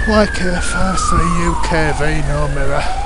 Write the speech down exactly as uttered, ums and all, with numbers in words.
Y K five three U K V, no mirror.